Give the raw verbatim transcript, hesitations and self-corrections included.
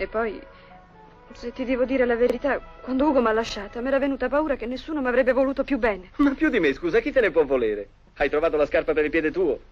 E poi, se ti devo dire la verità, quando Ugo mi ha lasciata, mi era venuta paura che nessuno mi avrebbe voluto più bene. Ma più di me, scusa, chi te ne può volere? Hai trovato la scarpa per il piede tuo?